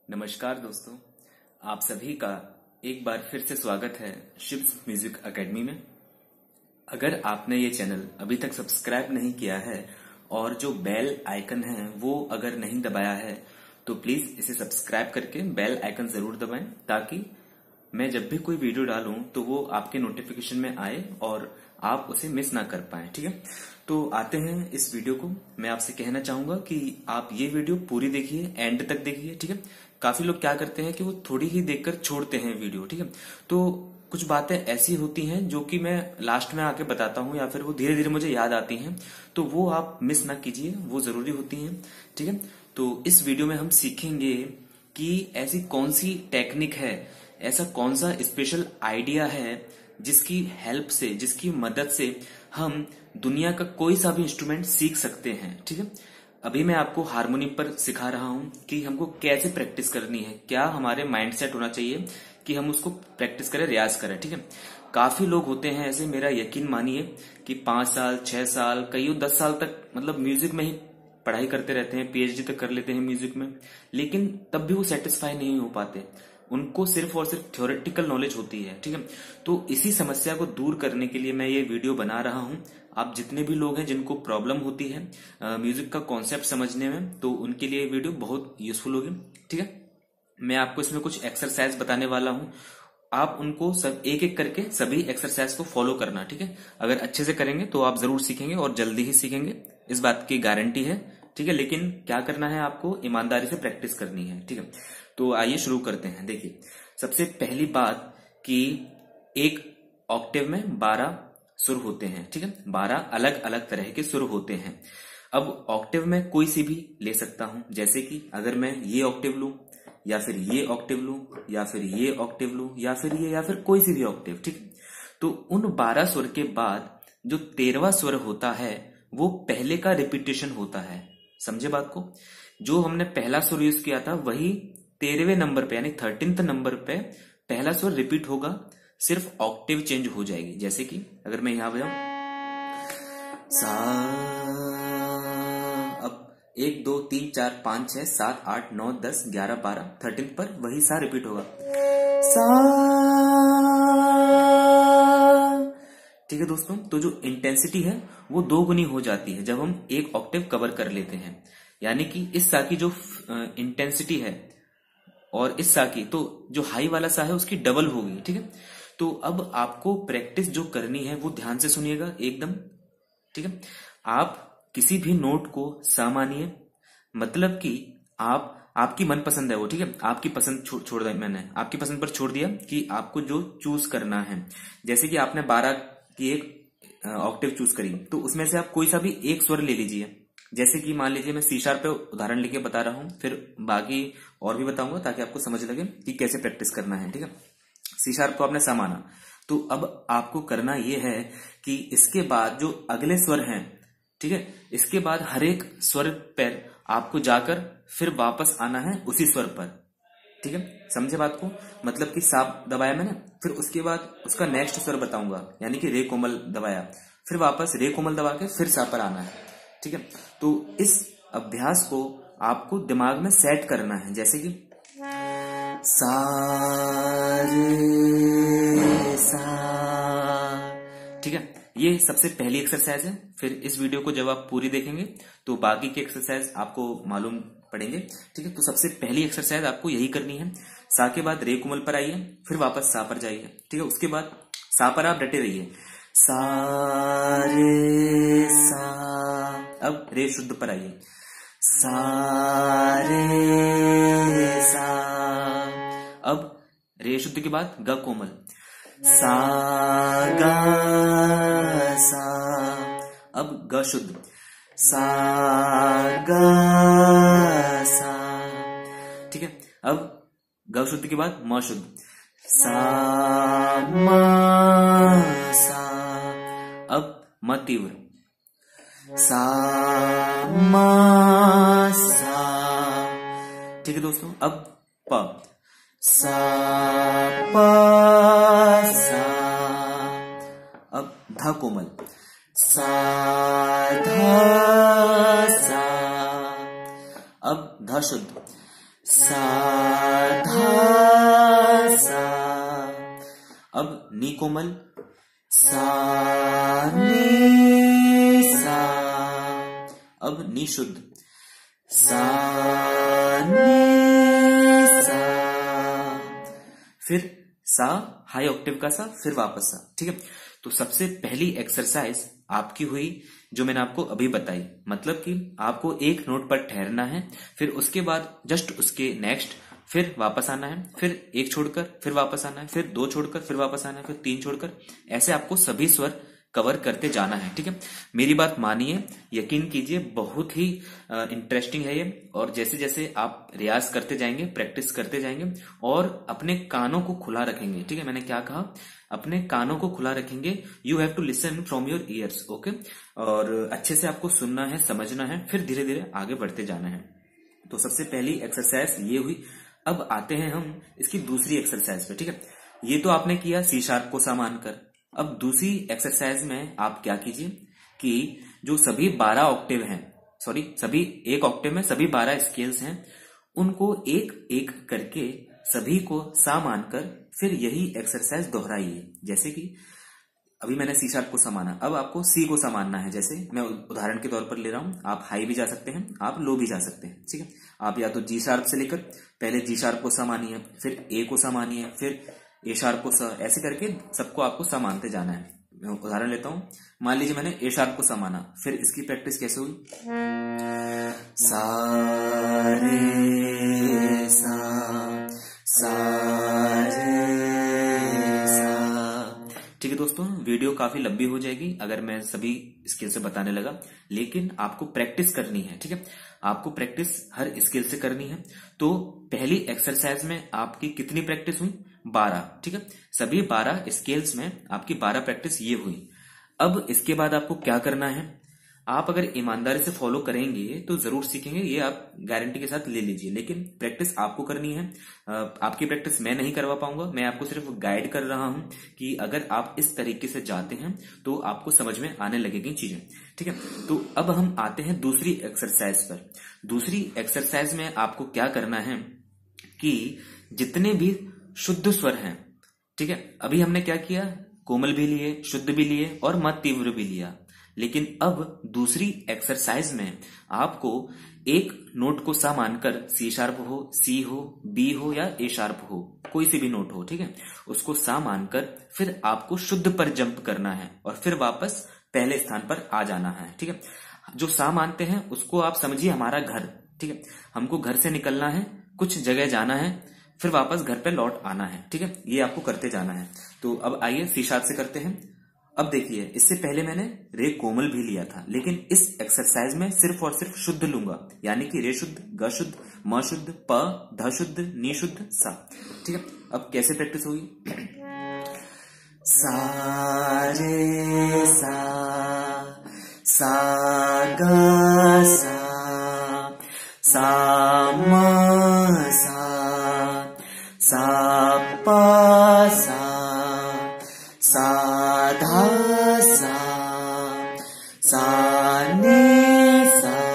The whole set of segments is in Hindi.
नमस्कार दोस्तों, आप सभी का एक बार फिर से स्वागत है शिव्स म्यूजिक एकेडमी में। अगर आपने ये चैनल अभी तक सब्सक्राइब नहीं किया है और जो बेल आइकन है वो अगर नहीं दबाया है तो प्लीज इसे सब्सक्राइब करके बेल आइकन जरूर दबाएं ताकि मैं जब भी कोई वीडियो डालूं तो वो आपके नोटिफिकेशन में आए और आप उसे मिस ना कर पाए। ठीक है, तो आते हैं इस वीडियो को। मैं आपसे कहना चाहूंगा कि आप ये वीडियो पूरी देखिए, एंड तक देखिए। ठीक है, काफी लोग क्या करते हैं कि वो थोड़ी ही देखकर छोड़ते हैं वीडियो। ठीक है, तो कुछ बातें ऐसी होती हैं जो कि मैं लास्ट में आके बताता हूं या फिर वो धीरे धीरे मुझे याद आती हैं, तो वो आप मिस ना कीजिए, वो जरूरी होती हैं। ठीक है, तो इस वीडियो में हम सीखेंगे कि ऐसी कौन सी टेक्निक है, ऐसा कौन सा स्पेशल आइडिया है जिसकी हेल्प से, जिसकी मदद से हम दुनिया का कोई सा भी इंस्ट्रूमेंट सीख सकते हैं। ठीक है, अभी मैं आपको हारमोनियम पर सिखा रहा हूं कि हमको कैसे प्रैक्टिस करनी है, क्या हमारे माइंड सेट होना चाहिए कि हम उसको प्रैक्टिस करें, रियाज करें। ठीक है, काफी लोग होते हैं ऐसे, मेरा यकीन मानिए कि 5 साल 6 साल कई 10 साल तक मतलब म्यूजिक में ही पढ़ाई करते रहते हैं, पीएचडी तक कर लेते हैं म्यूजिक में, लेकिन तब भी वो सेटिस्फाई नहीं हो पाते। उनको सिर्फ और सिर्फ थ्योरेटिकल नॉलेज होती है। ठीक है, तो इसी समस्या को दूर करने के लिए मैं ये वीडियो बना रहा हूं। आप जितने भी लोग हैं जिनको प्रॉब्लम होती है म्यूजिक का कॉन्सेप्ट समझने में, तो उनके लिए वीडियो बहुत यूजफुल होगी। ठीक है, मैं आपको इसमें कुछ एक्सरसाइज बताने वाला हूं, आप उनको सब एक एक करके सभी एक्सरसाइज को फॉलो करना। ठीक है, अगर अच्छे से करेंगे तो आप जरूर सीखेंगे और जल्दी ही सीखेंगे, इस बात की गारंटी है। ठीक है, लेकिन क्या करना है, आपको ईमानदारी से प्रैक्टिस करनी है। ठीक है, तो आइए शुरू करते हैं। देखिए, सबसे पहली बात कि एक ऑक्टेव में 12 सुर होते हैं। ठीक है, 12 अलग अलग तरह के सुर होते हैं। अब ऑक्टेव में कोई सी भी ले सकता हूं, जैसे कि अगर मैं ये ऑक्टेव लूं या फिर ये ऑक्टेव लूं या फिर ये ऑक्टेव लूं या फिर ये या फिर कोई सी भी ऑक्टेव। ठीक, तो उन 12 स्वर के बाद जो 13वां स्वर होता है वो पहले का रिपीटेशन होता है। समझे बात को? जो हमने पहला स्वर यूज किया था वही 13वें नंबर पे यानी 13th नंबर पे पहला स्वर रिपीट होगा, सिर्फ ऑक्टेव चेंज हो जाएगी। जैसे कि अगर मैं यहां बजाऊं सा, अब 1 2 3 4 5 6 7 8 9 10 11 12 13 पर वही सा रिपीट होगा सा। ठीक है दोस्तों, तो जो इंटेंसिटी है वो 2 गुनी हो जाती है जब हम एक ऑक्टेव कवर कर लेते हैं। यानी कि इस सा की जो इंटेंसिटी है और इस सा की, तो जो हाई वाला सा है उसकी डबल होगी। ठीक है, तो अब आपको प्रैक्टिस जो करनी है वो ध्यान से सुनिएगा एकदम। ठीक है, आप किसी भी नोट को सा मानिए, मतलब कि आप, आपकी मनपसंद है वो। ठीक है, आपकी पसंद छोड़ दी मैंने, आपकी पसंद पर छोड़ दिया कि आपको जो चूज करना है। जैसे कि आपने 12 की एक ऑक्टेव चूज करी, तो उसमें से आप कोई सा भी एक स्वर ले लीजिए। जैसे कि मान लीजिए मैं सी शार्प पे उदाहरण लेके बता रहा हूं, फिर बाकी और भी बताऊंगा ताकि आपको समझ लगे कि कैसे प्रैक्टिस करना है। ठीक है, सी शार्प को आपने सा माना, तो अब आपको करना यह है कि इसके बाद जो अगले स्वर हैं, ठीक है, इसके बाद हर एक स्वर पर आपको जाकर फिर वापस आना है उसी स्वर पर। ठीक है, समझे बात को? मतलब कि सा दबाया मैंने, फिर उसके बाद उसका नेक्स्ट स्वर बताऊंगा, यानी कि रे कोमल दबाया, फिर वापस रे कोमल दबा के फिर सा पर आना है। ठीक है, तो इस अभ्यास को आपको दिमाग में सेट करना है। जैसे कि सा रे सा। ठीक है, ये सबसे पहली एक्सरसाइज है। फिर इस वीडियो को जब आप पूरी देखेंगे तो बाकी की एक्सरसाइज आपको मालूम पड़ेंगे। ठीक है, तो सबसे पहली एक्सरसाइज आपको यही करनी है। सा के बाद रे कोमल पर आइए, फिर वापस सा पर जाइए। ठीक है, उसके बाद सा पर आप डटे रहिए, सा रे सा। अब रे शुद्ध पर आइए, सा रे सा। अब रे शुद्ध के बाद ग कोमल, सा गा सा। अब ग शुद्ध, सा गा सा। ठीक है, अब ग शुद्ध के बाद म शुद्ध, सा म सा। अब म तीव्र, सा म सा। ठीक है दोस्तों, अब प, सा प सा। अब ध कोमल, सा ध सा। अब ध शुद्ध, सा नी कोमल, सा नी सा। अब नी शुद्ध, सा नी सा। फिर सा हाई ऑक्टेव का सा, फिर वापस सा। ठीक है, तो सबसे पहली एक्सरसाइज आपकी हुई जो मैंने आपको अभी बताई, मतलब कि आपको एक नोट पर ठहरना है, फिर उसके बाद जस्ट उसके नेक्स्ट फिर वापस आना है, फिर एक छोड़कर फिर वापस आना है, फिर दो छोड़कर फिर वापस आना है, फिर तीन छोड़कर, ऐसे आपको सभी स्वर कवर करते जाना है। ठीक है, मेरी बात मानिए, यकीन कीजिए, बहुत ही इंटरेस्टिंग है ये। और जैसे जैसे आप रियाज करते जाएंगे, प्रैक्टिस करते जाएंगे और अपने कानों को खुला रखेंगे। ठीक है, मैंने क्या कहा, अपने कानों को खुला रखेंगे। You have to listen from your ears, okay. और अच्छे से आपको सुनना है, समझना है, फिर धीरे धीरे आगे बढ़ते जाना है। तो सबसे पहली एक्सरसाइज ये हुई। अब आते हैं हम इसकी दूसरी एक्सरसाइज पे। ठीक है, ये तो आपने किया सी शार्प को सा मानकर। अब दूसरी एक्सरसाइज में आप क्या कीजिए कि जो सभी 12 ऑक्टेव हैं, सॉरी सभी एक ऑक्टेव में सभी 12 स्केल्स हैं, उनको एक एक करके सभी को सा मानकर फिर यही एक्सरसाइज दोहराइए। जैसे कि अभी मैंने सी शार्प को सा माना, अब आपको सी को सा मानना है। जैसे मैं उदाहरण के तौर पर ले रहा हूं, आप हाई भी जा सकते हैं, आप लो भी जा सकते हैं। ठीक है, आप या तो जी शार्प से लेकर पहले जी शार्प को सा मानिए, फिर ए को सा मानिए, फिर ए शार्प को सा, ऐसे करके सबको आपको सा मानते जाना है। मैं उदाहरण लेता हूं, मान लीजिए मैंने ए शार्प को सा माना, फिर इसकी प्रैक्टिस कैसे हुई, सा रे सा रे सा। ठीक है दोस्तों, वीडियो काफी लंबी हो जाएगी अगर मैं सभी स्किल से बताने लगा, लेकिन आपको प्रैक्टिस करनी है। ठीक है, आपको प्रैक्टिस हर स्किल से करनी है। तो पहली एक्सरसाइज में आपकी कितनी प्रैक्टिस हुई, 12। ठीक है, सभी 12 स्केल्स में आपकी 12 प्रैक्टिस ये हुई। अब इसके बाद आपको क्या करना है, आप अगर ईमानदारी से फॉलो करेंगे तो जरूर सीखेंगे, ये आप गारंटी के साथ ले लीजिए। लेकिन प्रैक्टिस आपको करनी है, आपकी प्रैक्टिस मैं नहीं करवा पाऊंगा, मैं आपको सिर्फ गाइड कर रहा हूं कि अगर आप इस तरीके से जाते हैं तो आपको समझ में आने लगेगी चीजें। ठीक है, तो अब हम आते हैं दूसरी एक्सरसाइज पर। दूसरी एक्सरसाइज में आपको क्या करना है कि जितने भी शुद्ध स्वर हैं, ठीक है, अभी हमने क्या किया, कोमल भी लिए, शुद्ध भी लिए और मध्य तीव्र भी लिया। लेकिन अब दूसरी एक्सरसाइज में आपको एक नोट को सा मानकर, सी शार्प हो, सी हो, बी हो या ए शार्प हो, कोई सी भी नोट हो, ठीक है, उसको सा मानकर फिर आपको शुद्ध पर जंप करना है और फिर वापस पहले स्थान पर आ जाना है। ठीक है, जो सा मानते हैं उसको आप समझिए हमारा घर। ठीक है, हमको घर से निकलना है, कुछ जगह जाना है, फिर वापस घर पे लौट आना है। ठीक है, ये आपको करते जाना है। तो अब आइए सी शार्प से करते हैं। अब देखिए, इससे पहले मैंने रे कोमल भी लिया था, लेकिन इस एक्सरसाइज में सिर्फ और सिर्फ शुद्ध लूंगा, यानी कि रे शुद्ध, ग शुद्ध, म शुद्ध, प, ध शुद्ध, नी शुद्ध, सा। ठीक है, अब कैसे प्रैक्टिस होगी, सा रे सा ग सा म सा प सा धा सा नी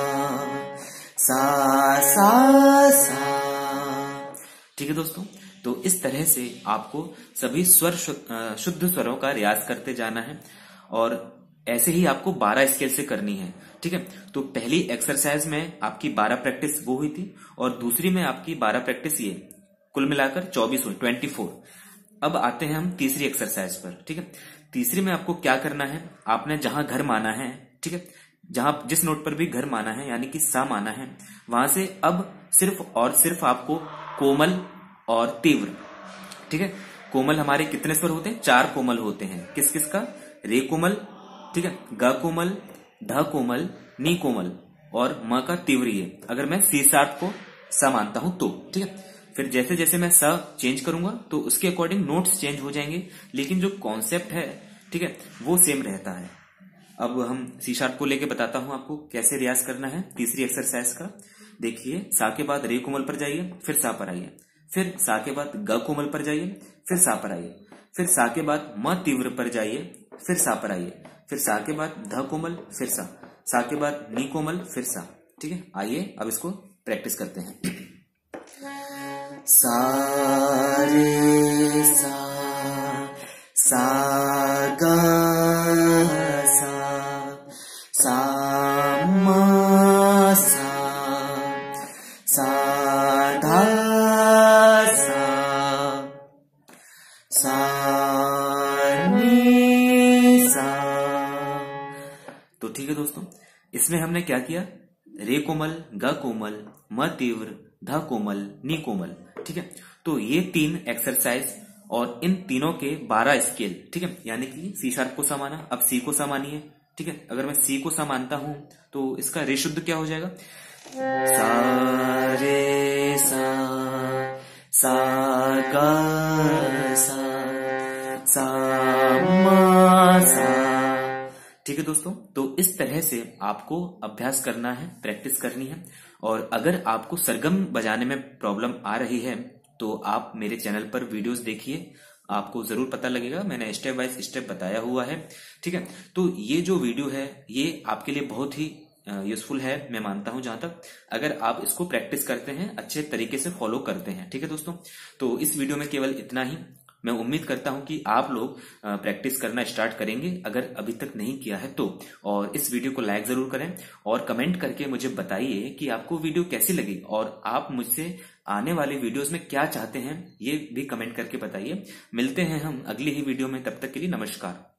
सा। ठीक है दोस्तों, तो इस तरह से आपको सभी स्वर शुद्ध स्वरों का रियाज करते जाना है और ऐसे ही आपको 12 स्केल से करनी है। ठीक है, तो पहली एक्सरसाइज में आपकी 12 प्रैक्टिस वो हुई थी और दूसरी में आपकी 12 प्रैक्टिस ये, कुल मिलाकर 24 हुई, 24। अब आते हैं हम तीसरी एक्सरसाइज पर। ठीक है, तीसरी में आपको क्या करना है, आपने जहां घर माना है, ठीक है, जहां जिस नोट पर भी घर माना है यानी कि सा माना है, वहां से अब सिर्फ और सिर्फ आपको कोमल और तीव्र, ठीक है, कोमल हमारे कितने स्वर होते हैं, 4 कोमल होते हैं। किस किस का, रे कोमल, ठीक है, ग कोमल, ध कोमल, नी कोमल और म का तीव्र। ये अगर मैं सी शार्प को सा मानता हूं तो, ठीक है, फिर जैसे जैसे मैं सा चेंज करूंगा तो उसके अकॉर्डिंग नोट्स चेंज हो जाएंगे, लेकिन जो कॉन्सेप्ट है, ठीक है, वो सेम रहता है। अब हम सी शार्प को लेके बताता हूं आपको कैसे रियाज करना है तीसरी एक्सरसाइज का। देखिए, सा के बाद रे कोमल पर जाइए, फिर सा पर आइए, फिर सा के बाद ग कोमल पर जाइए, फिर सा पर आइए, फिर सा के बाद म तीव्र पर जाइए, फिर सा पर आइए, फिर सा के बाद ध कोमल, फिर सा के बाद नी कोमल, फिर सा। ठीक है, आइए अब इसको प्रैक्टिस करते हैं। सा रे सा सा गा सा सा मा सा सा धा सा सा नी सा। तो ठीक है दोस्तों, इसमें हमने क्या किया, रे कोमल, ग कोमल, म तीव्र, ध कोमल, नी कोमल। ठीक है, तो ये 3 एक्सरसाइज और इन तीनों के 12 स्केल। ठीक है, यानी कि सी शार्प को सा माना, अब सी को सा मानिए। ठीक है, अगर मैं सी को सा मानता हूं तो इसका रे शुद्ध क्या हो जाएगा, सा रे सा गा सा मा सा। ठीक है दोस्तों, तो इस तरह से आपको अभ्यास करना है, प्रैक्टिस करनी है। और अगर आपको सरगम बजाने में प्रॉब्लम आ रही है तो आप मेरे चैनल पर वीडियोस देखिए, आपको जरूर पता लगेगा, मैंने स्टेप बाय स्टेप बताया हुआ है। ठीक है, तो ये जो वीडियो है ये आपके लिए बहुत ही यूजफुल है, मैं मानता हूं, जहां तक अगर आप इसको प्रैक्टिस करते हैं, अच्छे तरीके से फॉलो करते हैं। ठीक है दोस्तों, तो इस वीडियो में केवल इतना ही। मैं उम्मीद करता हूं कि आप लोग प्रैक्टिस करना स्टार्ट करेंगे अगर अभी तक नहीं किया है तो। और इस वीडियो को लाइक जरूर करें और कमेंट करके मुझे बताइए कि आपको वीडियो कैसी लगी और आप मुझसे आने वाले वीडियोस में क्या चाहते हैं, ये भी कमेंट करके बताइए। मिलते हैं हम अगली ही वीडियो में, तब तक के लिए नमस्कार।